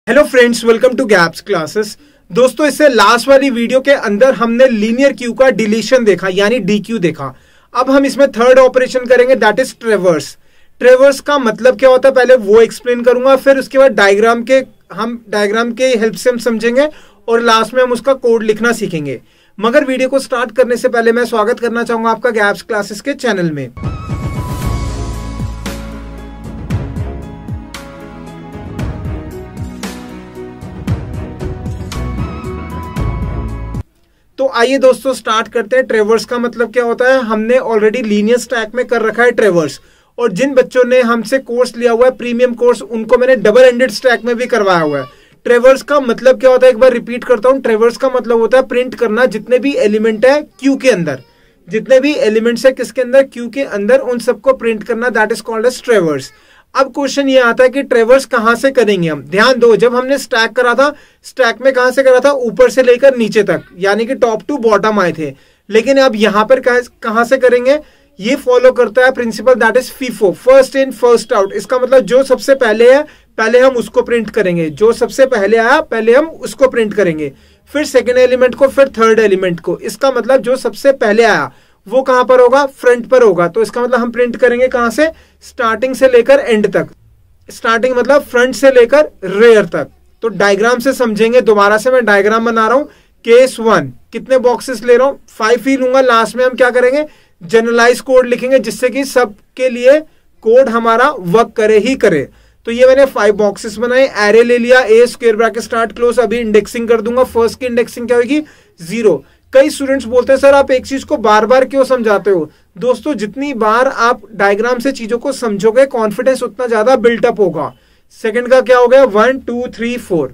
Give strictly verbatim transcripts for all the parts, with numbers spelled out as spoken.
Hello friends, welcome to Gaps classes. दोस्तों, इससे last वाली वीडियो के अंदर हमने लीनियर क्यू का डिलीशन देखा, यानी डी क्यू देखा। अब हम इसमें थर्ड ऑपरेशन करेंगे, दैट इज ट्रेवर्स। ट्रेवर्स का मतलब क्या होता है पहले वो एक्सप्लेन करूंगा, फिर उसके बाद डायग्राम के हम डायग्राम के हेल्प से हम समझेंगे और लास्ट में हम उसका कोड लिखना सीखेंगे। मगर वीडियो को स्टार्ट करने से पहले मैं स्वागत करना चाहूंगा आपका गैप्स क्लासेस के चैनल में। तो आइए दोस्तों स्टार्ट करते हैं। ट्रेवर्स का मतलब क्या होता है, हमने ऑलरेडी लीनियर स्टैक में कर रखा है ट्रेवर्स, और जिन बच्चों ने हमसे कोर्स लिया हुआ है प्रीमियम कोर्स, उनको मैंने डबल एंडेड स्टैक में भी करवाया हुआ है। ट्रेवर्स का मतलब क्या होता है, एक बार रिपीट करता हूं। ट्रेवर्स का मतलब होता है प्रिंट करना जितने भी एलिमेंट है क्यू के अंदर, जितने भी एलिमेंट्स है किसके अंदर, क्यू के अंदर, उन सबको प्रिंट करना, that is called as traverse. अब क्वेश्चन ये आता है कि ट्रेवर्स कहां से करेंगे हम। ध्यान दो, जब हमने स्टैक करा था, स्टैक में कहां से करा था, ऊपर से लेकर नीचे तक, यानी कि टॉप टू बॉटम आए थे। लेकिन अब यहां पर कहां से करेंगे, ये फॉलो करता है principle that is FIFO, first in first out. इसका मतलब जो सबसे पहले है पहले हम उसको प्रिंट करेंगे, जो सबसे पहले आया पहले हम उसको प्रिंट करेंगे, फिर सेकेंड एलिमेंट को, फिर थर्ड एलिमेंट को। इसका मतलब जो सबसे पहले आया वो कहां पर होगा, फ्रंट पर होगा। तो इसका मतलब हम प्रिंट करेंगे कहां से, स्टार्टिंग से लेकर एंड तक। स्टार्टिंग मतलब फ्रंट से लेकर रेयर तक। तो डायग्राम से समझेंगे, दोबारा से मैं डायग्राम बना रहा हूं। केस वन, कितने बॉक्सेस ले रहा हूं, फाइव ही लूंगा। लास्ट में हम क्या करेंगे, जनरलाइज कोड लिखेंगे, जिससे कि सबके लिए कोड हमारा वर्क करे ही करे। तो ये मैंने फाइव बॉक्सेस बनाए, एरे ले लिया, A square bracket start close. अभी इंडेक्सिंग कर दूंगा। फर्स्ट की इंडेक्सिंग क्या होगी, जीरो। कई स्टूडेंट्स बोलते हैं सर आप एक चीज को बार बार क्यों समझाते हो। दोस्तों, जितनी बार आप डायग्राम से चीजों को समझोगे, कॉन्फिडेंस उतना ज्यादा बिल्टअप होगा। सेकंड का क्या हो गया, वन टू थ्री फोर।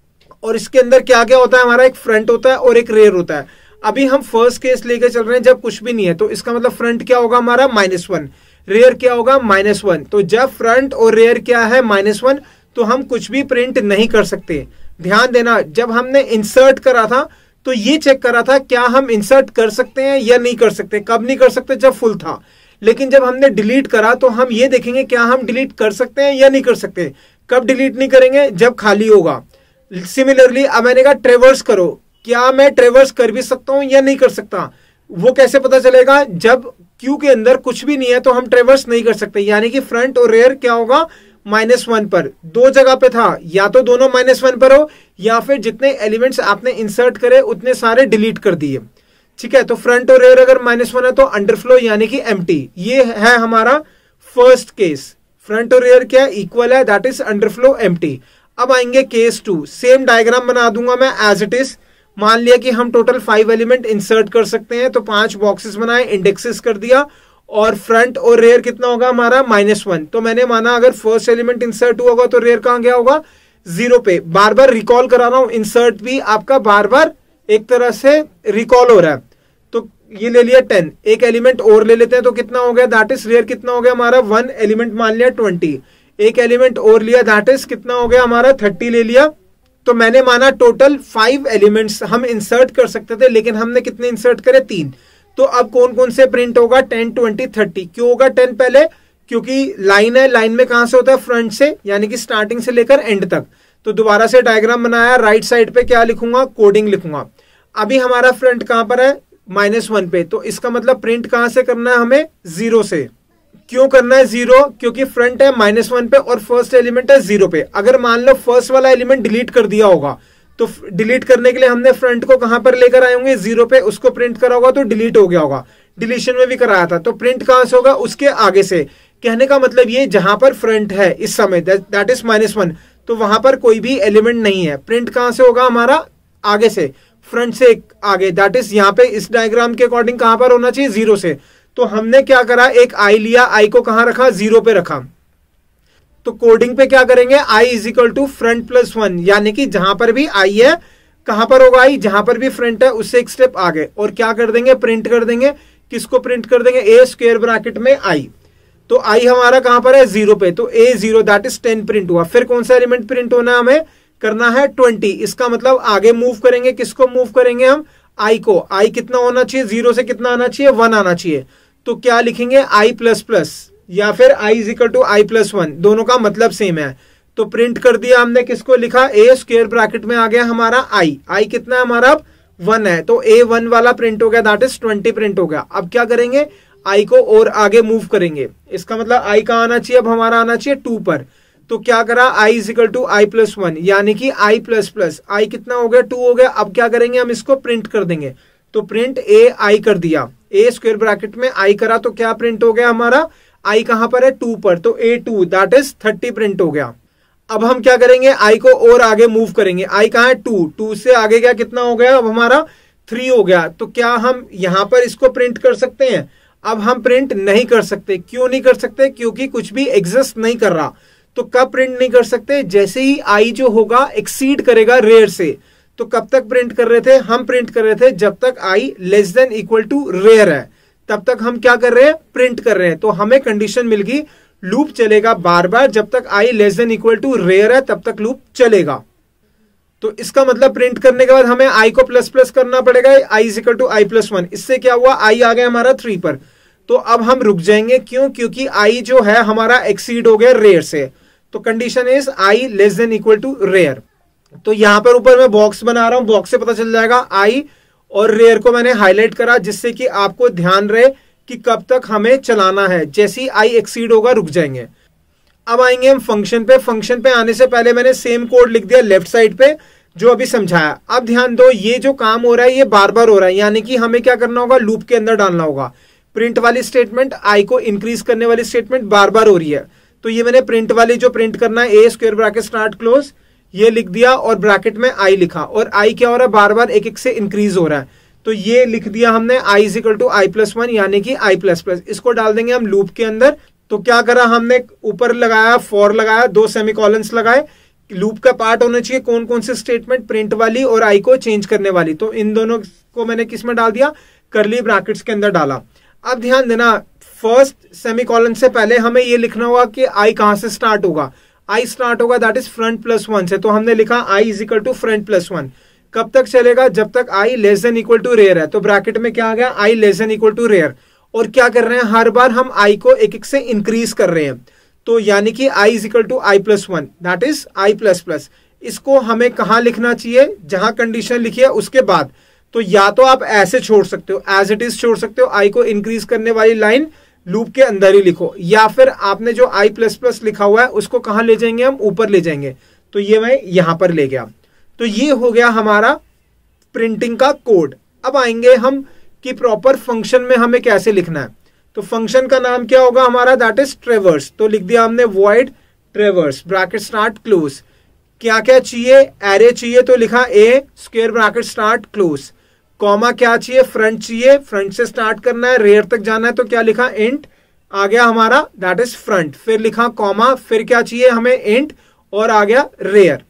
और इसके अंदर क्या क्या होता है, हमारा एक फ्रंट होता है और एक रेयर होता है। अभी हम फर्स्ट केस लेके चल रहे हैं जब कुछ भी नहीं है, तो इसका मतलब फ्रंट क्या होगा हमारा, माइनस वन। रेयर क्या होगा, माइनस वन। तो जब फ्रंट और रेयर क्या है, माइनस वन, तो हम कुछ भी प्रिंट नहीं कर सकते। ध्यान देना, जब हमने इंसर्ट करा था तो ये चेक करा था क्या हम इंसर्ट कर सकते हैं या नहीं कर सकते। कब नहीं कर सकते, जब फुल था। लेकिन जब हमने डिलीट करा तो हम ये देखेंगे क्या हम डिलीट कर सकते हैं या नहीं कर सकते। कब डिलीट नहीं करेंगे, जब खाली होगा। सिमिलरली अब मैंने कहा ट्रेवर्स करो, क्या मैं ट्रेवर्स कर भी सकता हूं या नहीं कर सकता। वो कैसे पता चलेगा, जब क्यू के अंदर कुछ भी नहीं है तो हम ट्रेवर्स नहीं कर सकते। यानी कि फ्रंट और रेयर क्या होगा, माइनस वन पर। दो जगह पे था, या तो दोनों माइनस वन पर हो, या फिर जितने एलिमेंट्स आपने इंसर्ट करे उतने सारे डिलीट कर दिए। ठीक है, तो फ्रंट और रेयर अगर माइनस वन है तो अंडरफ्लो यानी कि एम्प्टी। ये है हमारा फर्स्ट केस। फ्रंट और रेयर क्या इक्वल है, दैट इज अंडरफ्लो एम्प्टी। अब आएंगे केस टू। सेम डायग्राम बना दूंगा मैं एज इट इज। मान लिया कि हम टोटल फाइव एलिमेंट इंसर्ट कर सकते हैं, तो पांच बॉक्सेस बनाए, इंडेक्सेस कर दिया, और फ्रंट और रेयर कितना होगा हमारा, माइनस वन। तो मैंने माना अगर फर्स्ट एलिमेंट इंसर्ट हुआ होगा तो रेयर कहां गया होगा, जीरो पे। बार बार रिकॉल करा रहा हूं, इंसर्ट भी आपका बार बार एक तरह से रिकॉल हो रहा है। तो ये ले लिया टेन, एक एलिमेंट और ले लेते हैं तो कितना हो गया, दैट इज रेयर कितना हो गया हमारा, वन एलिमेंट मान लिया ट्वेंटी। एक एलिमेंट और लिया, दैट इज कितना हो गया हमारा, थर्टी ले लिया। तो मैंने माना टोटल फाइव एलिमेंट्स हम इंसर्ट कर सकते थे, लेकिन हमने कितने इंसर्ट करे, तीन। तो अब कौन कौन से प्रिंट होगा, टेन ट्वेंटी थर्टी। क्यों होगा टेन पहले, क्योंकि लाइन है, लाइन में कहां से होता है, फ्रंट से, यानी कि स्टार्टिंग से लेकर एंड तक। तो दोबारा से डायग्राम बनाया, राइट साइड पे क्या लिखूंगा, कोडिंग लिखूंगा। अभी हमारा फ्रंट कहां पर है, माइनस वन पे। तो इसका मतलब प्रिंट कहां से करना है हमें, जीरो से। क्यों करना है जीरो, क्योंकि फ्रंट है माइनस वन पे और फर्स्ट एलिमेंट है जीरो पे। अगर मान लो फर्स्ट वाला एलिमेंट डिलीट कर दिया होगा, तो डिलीट करने के लिए हमने फ्रंट को कहां पर लेकर आए होंगे, जीरो पे। उसको प्रिंट करा होगा तो डिलीट हो गया होगा, डिलीशन में भी कराया था। तो प्रिंट कहां से होगा, उसके आगे से। कहने का मतलब ये, जहां पर फ्रंट है इस समय, दैट इज माइनस वन, तो वहां पर कोई भी एलिमेंट नहीं है। प्रिंट कहां से होगा हमारा, आगे से, फ्रंट से आगे, दैट इज यहाँ पे इस डायग्राम के अकॉर्डिंग कहां पर होना चाहिए, जीरो से। तो हमने क्या करा, एक आई लिया, आई को कहां रखा, जीरो पे रखा। तो कोडिंग पे क्या करेंगे, I is equal to front plus one, यानी कि जहां पर भी आई है, कहां पर होगा आई, जहां पर भी फ्रंट है उससे एक स्टेप आगे। और क्या कर देंगे, प्रिंट कर देंगे। किसको प्रिंट कर देंगे, ए स्क्वायर ब्रैकेट में आई। तो आई हमारा कहां पर है, जीरो पे। तो A zero, that is ten print हुआ। फिर कौन सा एलिमेंट प्रिंट होना है, हमें करना है ट्वेंटी। इसका मतलब आगे मूव करेंगे, किसको मूव करेंगे हम, आई को। आई कितना होना चाहिए, जीरो से कितना आना चाहिए, वन आना चाहिए। तो क्या लिखेंगे, आई प्लस प्लस, या फिर I is equal to I plus one. दोनों का मतलब सेम है। तो प्रिंट कर दिया हमने, किसको लिखा, ए स्क्वायर ब्रैकेट में आ गया हमारा आई, आई कितना है हमारा अब वन है, तो ए वन वाला प्रिंट हो गया, दैट इज ट्वेंटी प्रिंट हो गया। अब क्या करेंगे, आई को और आगे मूव करेंगे, इसका मतलब आई कहाँ आना चाहिए, अब हमारा आना चाहिए टू पर, तो क्या करा, I is equal to I plus one, यानी कि आई प्लस प्लस आई कितना हो गया, टू हो गया। अब क्या करेंगे, हम इसको प्रिंट कर देंगे, तो प्रिंट ए आई कर दिया, ए स्क्वायर ब्रैकेट में आई करा, तो क्या प्रिंट हो गया हमारा, आई कहां पर है, टू पर, तो A two that is thirty print हो गया। अब हम क्या करेंगे, आई को और आगे मूव करेंगे, आई कहां है, टू, टू से आगे क्या कितना हो गया, अब हमारा थ्री हो गया। तो क्या हम यहां पर इसको प्रिंट कर सकते हैं, अब हम प्रिंट नहीं कर सकते। क्यों नहीं कर सकते, क्योंकि कुछ भी एग्जिस्ट नहीं कर रहा। तो कब प्रिंट नहीं कर सकते, जैसे ही आई जो होगा एक्सीड करेगा रेयर से। तो कब तक प्रिंट कर रहे थे, हम प्रिंट कर रहे थे जब तक आई less than equal to rare है, तब तक हम क्या कर रहे हैं, प्रिंट कर रहे हैं। तो हमें कंडीशन मिल गई, लूप चलेगा बार बार, जब तक आई less than equal to rare है तब तक लूप चलेगा। तो इसका मतलब प्रिंट करने के बाद हमें आई को प्लस प्लस करना पड़ेगा, I is equal to I plus one. इससे क्या हुआ, आई आ गया हमारा थ्री पर। तो अब हम रुक जाएंगे, क्यों, क्योंकि आई जो है हमारा एक्सीड हो गया रेयर से। तो condition is I less than equal to rear. तो यहां पर ऊपर मैं बॉक्स बना रहा हूं, बॉक्स से पता चल जाएगा आई और रेयर को मैंने हाईलाइट करा, जिससे कि आपको ध्यान रहे कि कब तक हमें चलाना है। जैसे ही आई एक्सीड होगा रुक जाएंगे। अब आएंगे हम फंक्शन पे। फंक्शन पे आने से पहले मैंने सेम कोड लिख दिया लेफ्ट साइड पे जो अभी समझाया। अब ध्यान दो, ये जो काम हो रहा है ये बार बार हो रहा है, यानी कि हमें क्या करना होगा, लूप के अंदर डालना होगा। प्रिंट वाली स्टेटमेंट, आई को इंक्रीज करने वाली स्टेटमेंट बार बार हो रही है। तो ये मैंने प्रिंट वाली जो प्रिंट करना है, A square bracket start close, ये लिख दिया और ब्रैकेट में आई लिखा। और आई क्या हो रहा है, बार बार एक एक से इंक्रीज हो रहा है। तो ये लिख दिया हमने I is equal to I plus one, यानी कि आई प्लस प्लस। इसको डाल देंगे हम लूप के अंदर। तो क्या करा हमने, ऊपर लगाया फॉर लगाया, दो सेमीकोलंस लगाए। लूप का पार्ट होना चाहिए कौन कौन से स्टेटमेंट, प्रिंट वाली और आई को चेंज करने वाली। तो इन दोनों को मैंने किस में डाल दिया, करली ब्रैकेट्स के अंदर डाला। अब ध्यान देना, फर्स्ट सेमीकोलन से पहले हमें ये लिखना होगा कि आई कहां से स्टार्ट होगा। आई स्टार्ट होगा that is front plus one से। तो हमने लिखा I is equal to front plus one. कब तक चलेगा, जब तक आई less than equal to rare है। तो ब्रैकेट में क्या आ गया, I less than equal to rear. और क्या कर रहे हैं, हर बार हम आई को एक एक से इंक्रीज कर रहे हैं। तो यानी कि I is equal to I plus one, that is I plus plus. इसको हमें कहां लिखना चाहिए, जहां कंडीशन लिखी है उसके बाद। तो या तो आप ऐसे छोड़ सकते हो, एज इट इज छोड़ सकते हो, आई को इंक्रीज करने वाली लाइन लूप के अंदर ही लिखो, या फिर आपने जो आई प्लस प्लस लिखा हुआ है उसको कहां ले जाएंगे, हम ऊपर ले जाएंगे। तो ये मैं यहां पर ले गया। तो ये हो गया हमारा प्रिंटिंग का कोड। अब आएंगे हम कि प्रॉपर फंक्शन में हमें कैसे लिखना है। तो फंक्शन का नाम क्या होगा हमारा, दैट इज ट्रेवर्स। तो लिख दिया हमने void traverse, bracket start close. क्या क्या चाहिए, एरे चाहिए, तो लिखा A square bracket start close. Comma क्या चाहिए, फ्रंट चाहिए, फ्रंट से स्टार्ट करना है, रेयर तक जाना है। तो क्या लिखा, इंट आ गया हमारा, दैट इज फ्रंट। फिर लिखा कॉमा, फिर क्या चाहिए हमें, इंट, और आ गया रेयर।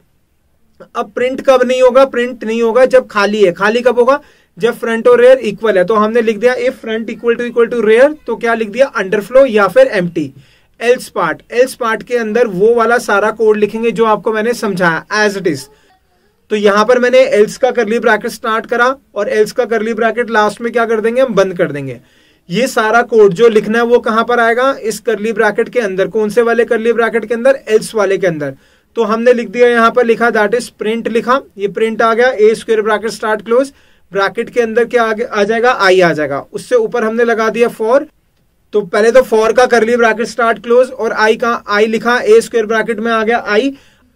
अब प्रिंट कब नहीं होगा, प्रिंट नहीं होगा जब खाली है। खाली कब होगा, जब फ्रंट और रेयर इक्वल है। तो हमने लिख दिया if front equal to equal to rear, तो क्या लिख दिया, अंडरफ्लो या फिर empty. Else part, else part के अंदर वो वाला सारा कोड लिखेंगे जो आपको मैंने समझाया एज इट इज। तो यहां पर मैंने एल्स का करली ब्रैकेट स्टार्ट करा और एल्स का करली ब्रैकेट लास्ट में क्या कर देंगे, हम बंद कर देंगे। ये सारा कोड जो लिखना है वो कहां पर आएगा, इस करली ब्रैकेट के अंदर। कौन से वाले करली ब्रैकेट के अंदर, एल्स वाले के अंदर। तो हमने लिख दिया, यहां पर लिखा दैट इज प्रिंट लिखा, ये प्रिंट आ गया, a square bracket start close, bracket के अंदर क्या आ जाएगा, आई आ जाएगा। उससे ऊपर हमने लगा दिया फॉर। तो पहले तो फॉर का करली ब्रैकेट स्टार्ट क्लोज और आई का, आई लिखा, ए स्क्वायर ब्रैकेट में आ गया आई।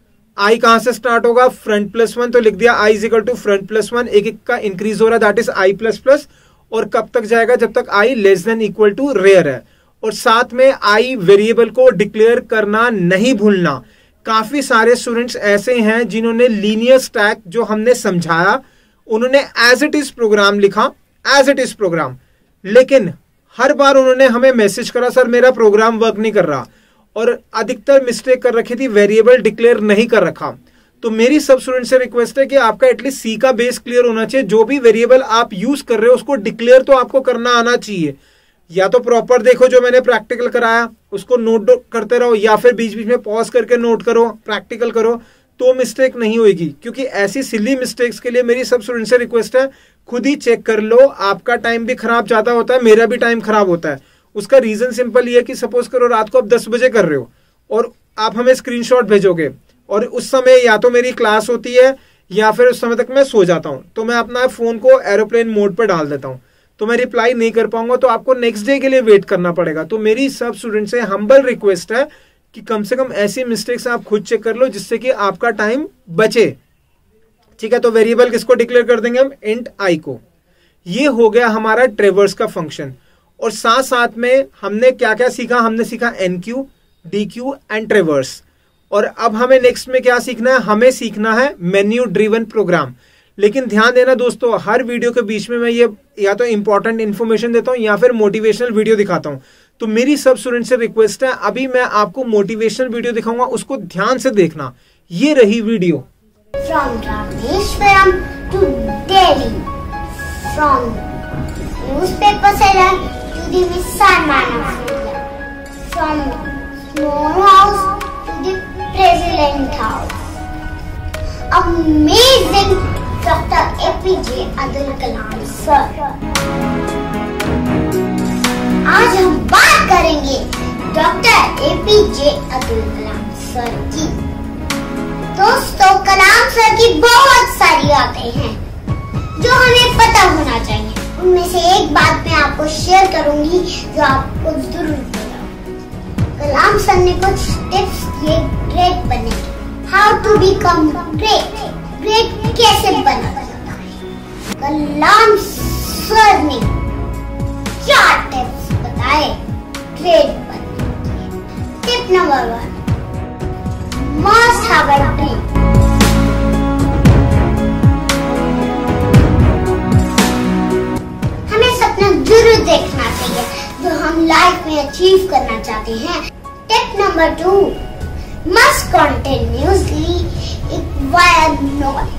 आई कहां से स्टार्ट होगा, फ्रंट प्लस वन। तो लिख दिया i is equal to front plus one, एक एक का इंक्रीज हो रहा है, that is I plus plus. और कब तक जाएगा, जब तक आई less than equal to rare है। और साथ में आई वेरिएबल को डिक्लेयर करना नहीं भूलना। काफी सारे स्टूडेंट्स ऐसे हैं जिन्होंने लीनियर स्टैक जो हमने समझाया उन्होंने एज इट इज प्रोग्राम लिखा, एज इट इज प्रोग्राम, लेकिन हर बार उन्होंने हमें मैसेज करा सर मेरा प्रोग्राम वर्क नहीं कर रहा। और अधिकतर मिस्टेक कर रखी थी, वेरिएबल डिक्लेयर नहीं कर रखा। तो मेरी सब स्टूडेंट से रिक्वेस्ट है कि आपका एटलीस्ट सी का बेस क्लियर होना चाहिए। जो भी वेरिएबल आप यूज कर रहे हो उसको डिक्लेयर तो आपको करना आना चाहिए। या तो प्रॉपर देखो जो मैंने प्रैक्टिकल कराया उसको नोट करते रहो, या फिर बीच बीच में पॉज करके नोट करो, प्रैक्टिकल करो, तो मिस्टेक नहीं होगी। क्योंकि ऐसी सिली मिस्टेक्स के लिए मेरी सब स्टूडेंट से रिक्वेस्ट है खुद ही चेक कर लो। आपका टाइम भी खराब ज्यादा होता है, मेरा भी टाइम खराब होता है। उसका रीजन सिंपल ये है कि सपोज करो रात को आप दस बजे कर रहे हो और आप हमें स्क्रीनशॉट भेजोगे और उस समय या तो मेरी क्लास होती है या फिर उस समय तक मैं सो जाता हूं, तो मैं अपना फोन को एरोप्लेन मोड पर डाल देता हूं, तो मैं रिप्लाई नहीं कर पाऊंगा, तो आपको नेक्स्ट डे के लिए वेट करना पड़ेगा। तो मेरी सब स्टूडेंट से हम्बल रिक्वेस्ट है कि कम से कम ऐसी मिस्टेक्स आप खुद चेक कर लो जिससे कि आपका टाइम बचे। ठीक है, तो वेरिएबल किसको डिक्लेयर कर देंगे हम? इंट आई को। ये हो गया हमारा ट्रेवर्स का फंक्शन। और साथ साथ में हमने क्या क्या सीखा? हमने सीखा एनक्यू, डीक्यू एंड ट्रेवर्स। और अब हमें नेक्स्ट में क्या सीखना है? हमें सीखना है मेन्यू ड्रिवन प्रोग्राम। लेकिन ध्यान देना दोस्तों, हर वीडियो के बीच में मैं ये या तो इंपॉर्टेंट इन्फॉर्मेशन देता हूं या फिर मोटिवेशनल वीडियो दिखाता हूं। तो मेरी सब स्टूडेंट से रिक्वेस्ट है, अभी मैं आपको मोटिवेशनल वीडियो दिखाऊंगा, उसको ध्यान से देखना। ये रही video. From Rameshwaram to Delhi, from newspaper seller to the missile man of India, from small house to the president house. Amazing Doctor A P J Abdul Kalam sir. आज हम बात करेंगे doctor A P J Abdul Kalam sir की। दोस्तों, कलाम sir की बहुत सारी बातें हैं जो हमें पता होना चाहिए। उनमें से एक बात मैं आपको शेयर करूंगी जो आपको जरूर पता हो। कलाम सर ने कुछ टिप्स दिए ग्रेट बनने के। How to become great, great कैसे बना जाता है। कलाम सर ने चार टिप्स बताए ग्रेट बनने के। Tip number one, must have a dream. हमें सपना जरूर देखना चाहिए जो हम लाइफ में अचीव करना चाहते हैं। Tip number two, must continuously acquire knowledge.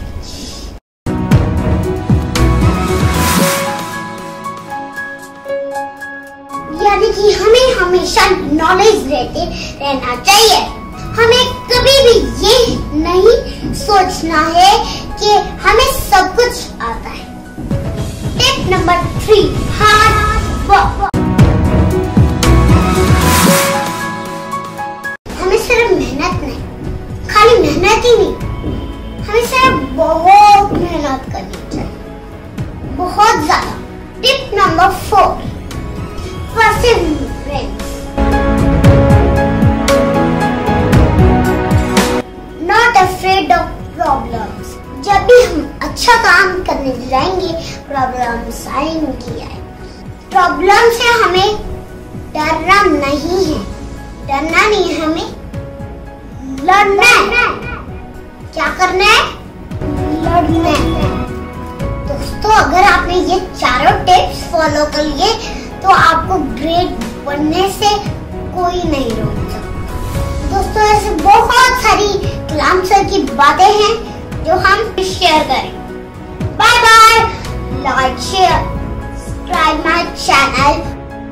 यानी कि हमें हमेशा नॉलेज लेते रहना चाहिए। हमें कभी भी ये नहीं सोचना है कि हमें सब कुछ आता है। Tip number three, hard work. हमें सिर्फ मेहनत नहीं, खाली मेहनत ही नहीं, हमें सिर्फ बहुत मेहनत करनी चाहिए, बहुत ज्यादा। Tip number four, perseverance. Not afraid of problems. जब भी हम अच्छा काम करने जाएंगे प्रॉब्लम्स आएंगी आए। प्रॉब्लम से हमें डरना नहीं है, डरना नहीं है, हमें लड़ना है। क्या करना है? लड़ना है। दोस्तों, अगर आपने ये चारों टिप्स फॉलो कर लिए तो आपको ग्रेट बनने से कोई नहीं रोक सकता। दोस्तों, ऐसे बहुत सारी कलाम सर की बातें हैं जो हम शेयर करें। Bye bye, like share subscribe my channel.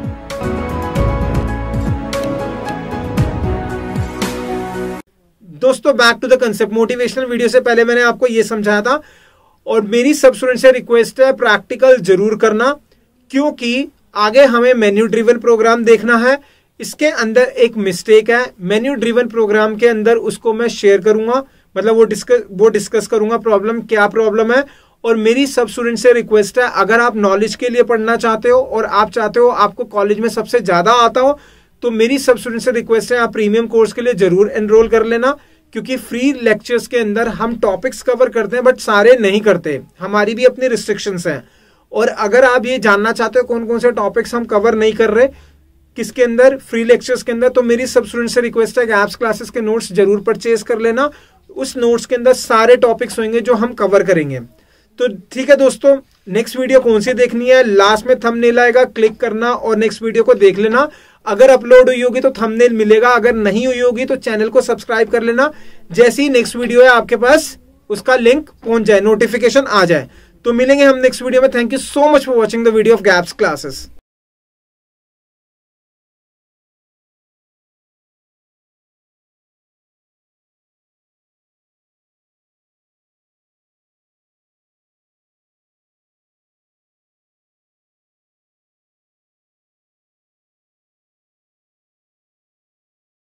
दोस्तों, back to the concept. Motivational video से पहले मैंने आपको ये समझाया था, और मेरी सब स्टूडेंट से रिक्वेस्ट है प्रैक्टिकल जरूर करना, क्योंकि आगे हमें मेन्यू ड्रिवन प्रोग्राम देखना है। इसके अंदर एक मिस्टेक है, मेन्यू ड्रिवन प्रोग्राम के अंदर उसको मैं शेयर करूंगा, मतलब वो डिस्कस वो डिस्कस करूंगा प्रॉब्लम क्या प्रॉब्लम है। और मेरी सब स्टूडेंट से रिक्वेस्ट है, अगर आप नॉलेज के लिए पढ़ना चाहते हो और आप चाहते हो आपको कॉलेज में सबसे ज्यादा आता हो, तो मेरी सब स्टूडेंट से रिक्वेस्ट है आप प्रीमियम कोर्स के लिए जरूर एनरोल कर लेना, क्योंकि फ्री लेक्चर्स के अंदर हम टॉपिक्स कवर करते हैं बट सारे नहीं करते, हमारी भी अपनी रिस्ट्रिक्शंस हैं। और अगर आप ये जानना चाहते हो कौन कौन से टॉपिक्स हम कवर नहीं कर रहे किसके अंदर, फ्री लेक्चर्स के अंदर, तो मेरी सब स्टूडेंट से रिक्वेस्ट है कि एप्स क्लासेस के नोट्स जरूर परचेज कर लेना। उस नोट्स के अंदर सारे टॉपिक्स होंगे जो हम कवर करेंगे। तो ठीक है दोस्तों, नेक्स्ट वीडियो कौन सी देखनी है, लास्ट में थंबनेल आएगा, क्लिक करना और नेक्स्ट वीडियो को देख लेना। अगर अपलोड हुई होगी तो थंबनेल मिलेगा, अगर नहीं हुई होगी तो चैनल को सब्सक्राइब कर लेना। जैसे ही नेक्स्ट वीडियो है आपके पास उसका लिंक पहुंच जाए, नोटिफिकेशन आ जाए। तो मिलेंगे हम नेक्स्ट वीडियो में। Thank you so much for watching the video of gaps classes.